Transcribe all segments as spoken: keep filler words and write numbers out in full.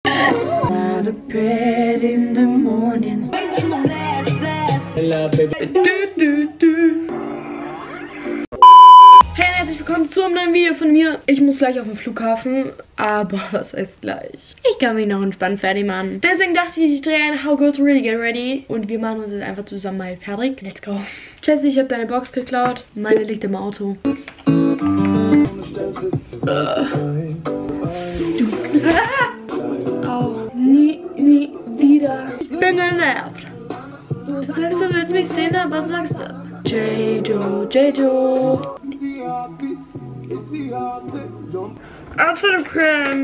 Out of bed in the morning. Hey, herzlich willkommen zu einem neuen Video von mir. Ich muss gleich auf den Flughafen, aber was heißt gleich? Ich kann mich noch entspannt fertig machen. Deswegen dachte ich, ich drehe ein How Girls Really Get Ready und wir machen uns jetzt einfach zusammen mal fertig. Let's go. Jessie, ich habe deine Box geklaut. Meine liegt im Auto. Oh, nie, nie wieder. Ich bin genervt. Du sagst, du willst mich sehen, aber was sagst du? J-Jo, J-Jo. Out for the pram.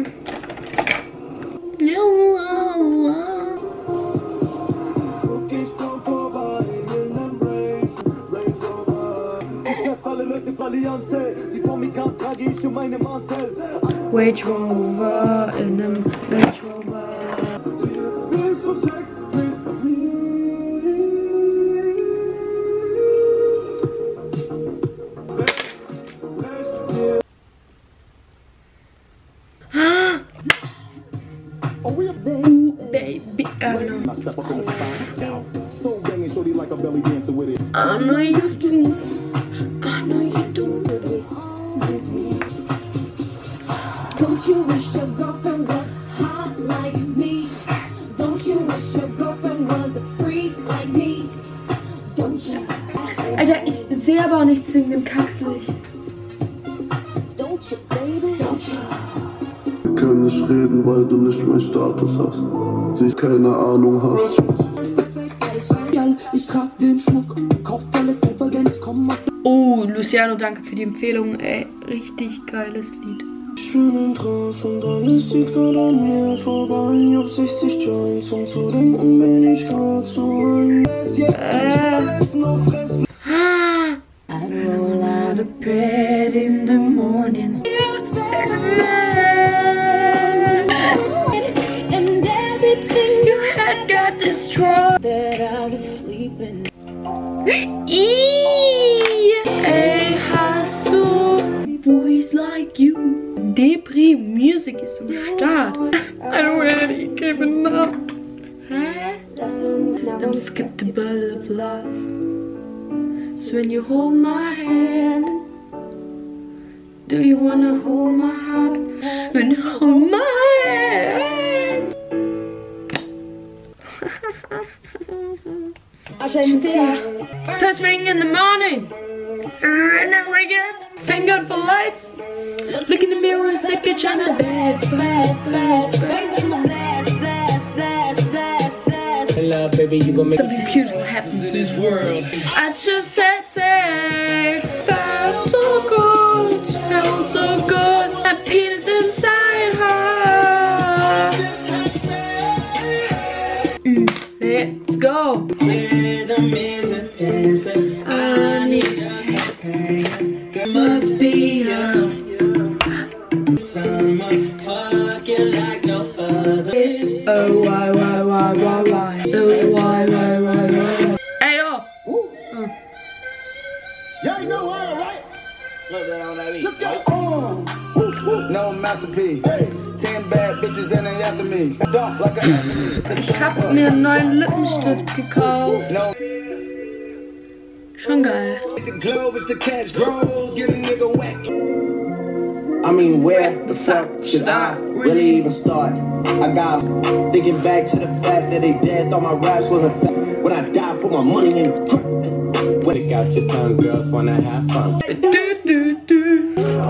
Range Rover in einem Range Rover. Baby, I know. I know you do. I know you do. Don't you wish your girlfriend was hot like me? Don't you wish your girlfriend was a freak like me? Don't you? Alter, ich sehe aber auch nichts wegen dem Kackslicht. Don't you, baby? Don't you? Wir können nicht reden, weil du nicht mehr Status hast. Sie keine Ahnung hast. Ich trag den Schmuck, kauf alles selber, denn ich komm aus. Oh, Luciano, danke für die Empfehlung, ey. Richtig geiles Lied. Ich bin draußen und alles sieht gerade an mir vorbei. Auf sechzig Joints, um zu denken, bin ich grad so ein. Äh. I roll out of bed in the morning. And everything you had got destroyed. That I was sleeping. Ey, hast du boys like you? Depri Music ist am Start. I don't really giving up. I'm skeptical of love. So when you hold my hand, do you wanna hold my heart? When you hold my hand. First ring in the morning, and then we get thank God for life. Look in the mirror and say, bitch, I'm a bad, bad, bad, bad, bad, bad, bad. Hello, baby, you gon' make something beautiful happen in this world. I just had sex, felt so good, felt so good. My penis inside her. Mm, let's go. Rhythm is a dancer. I need a haircut. Must be a summer fucking like no other. Oh, why, why, why, why, why? Oh, why, why, why, why? Hey, yo! Oh. Y'all know why, right? Let's go! Oh. No masterpiece. Hey. Ten bad bitches and they after me. Dump like a Ich hab mir einen neuen Lippenstift gekauft. No. Schon geil. I mean, where the fuck should I really even start? I got thinking back to the fact that they dead. Thought my raps was a fact. When I die, put my money in the truck. Stick out your tongue, girls wanna have fun. Du, du, du.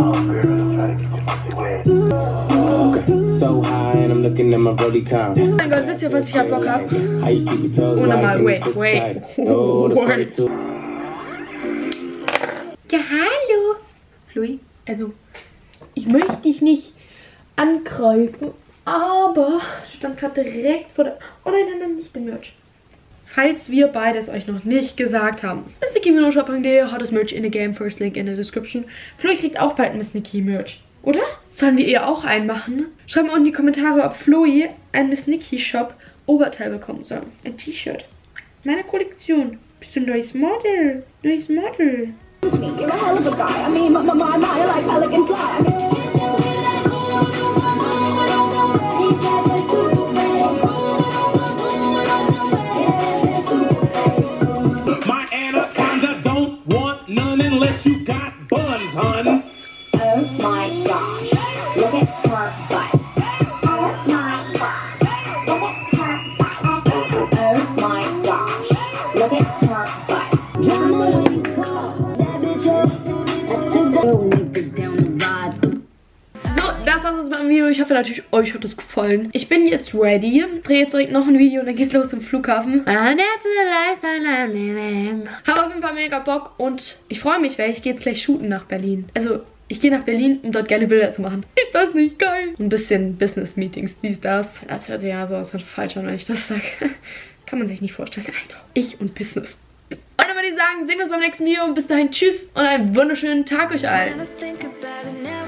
Okay, so high and I'm looking at my body count. Oh mein Gott, wisst ihr, was ich hab Bock hab? How you keep your toes Ohne mal, right wait, and wait. tight. Oh, the Wait. forty-two. Ja, hallo. Flui, also, ich möchte dich nicht angreifen, aber du standst gerade direkt vor der... Oh nein, nein, nein, nicht den Merch. Falls wir beides euch noch nicht gesagt haben, miss nikki shop punkt de, hottest Merch in the game, first link in the description. Flui kriegt auch bald Miss Nikki Merch, oder? Sollen wir ihr auch einen machen? Schreibt mal unten in die Kommentare, ob Flui ein Miss Nikki Shop Oberteil bekommen soll. Ein T-Shirt. Meine Kollektion. Bist du ein neues Model? Neues Model. You're a hell of a guy. I mean, my, my, my, my, like pelican fly. I mean, My anaconda don't want none unless you got buns, hun. Oh my gosh, look at her butt. Oh my gosh, look at her butt. Oh my gosh, look at her butt. Drama when you call that bitch up. That's a girl niggas down the ride. So, das war's mit meinem Video. Ich hoffe natürlich, euch hat es gefallen. Ich bin jetzt ready. Drehe jetzt direkt noch ein Video und dann geht's los zum Flughafen. Hab auf jeden Fall mega Bock und ich freue mich, weil ich gehe jetzt gleich shooten nach Berlin. Also, ich gehe nach Berlin, um dort geile Bilder zu machen. Ist das nicht geil? Ein bisschen Business-Meetings, dies, das. Das hört sich ja sowas von falsch an, wenn ich das sage. Kann man sich nicht vorstellen. I know. Ich und Business. Und dann würde ich sagen, sehen wir uns beim nächsten Video. Und bis dahin, tschüss und einen wunderschönen Tag euch allen.